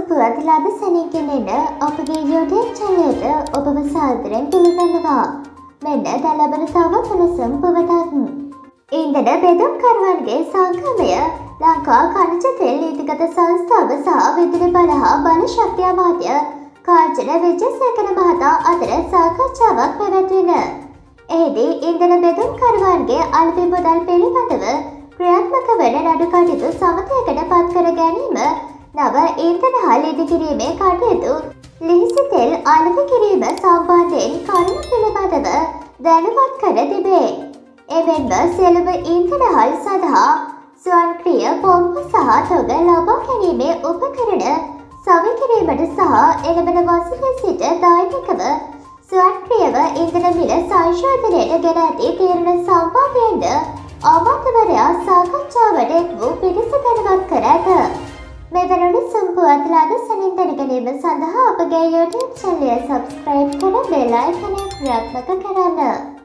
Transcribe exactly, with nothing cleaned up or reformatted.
සම්පුවත් ලද සැනින්ගෙනෙන අපගේ YouTube channel එකට ඔබව සාදරයෙන් පිළිගන්නවා. මෙන්න දැන් ලබන තව පුණුසුම් පුවතක්. ඉන්ධන බෙදුම්කරුවන්ගේ සංගමය ලංකා ඛනිජ තෙල් නීතිගත සංස්ථාව සහ විදුලි බල හා බල ශක්ති අමාත්‍ය කාංචන විජේසේකර මහතා අතර සාකච්ඡාවක් පැවැත්විණ. එහිදී ඉන්ධන බෙදුම්කරුවන්ගේ අලුත් මුදල් පිළිබඳව ක්‍රියාත්මක වන නඩු කටයුතු සමතයකට පත් කර ගැනීම, නව ඉන්ධන හල් ඉදිකිරීමේ කටයුතු, ලිහිසි තෙල් අලෙවි කිරීම සම්බන්ධයෙන් කරුණු පිළිබඳව දැනුවත් කර තිබේ. එමෙන්ම සියලුම ඉන්ධන හල් සඳහා ස්වයංක්‍රීය පොම්ප සහ තොග ලබා ගැනීමේ උපකරණ සවිකිරීමට සහ එළඹෙන වසරේ සිට දායකව ස්වයංක්‍රීයව ඉන්ධන මිල සංශෝධනයට ගෙන ඇති තීරණ සම්බන්ධයෙන්ද අමාත්‍යවරයා සාකච්ඡාවට එක් වූ පිරිස දැනුවත් කර ඇත. මෙවැනි සම්පුවත් ලද සැනින් දැනගැනීම සඳහා අපගේ YouTube channel සබ්ස්ක්‍රයිබ් කර බෙල් අයිකනය ක්‍රියාත්මක කරන්න.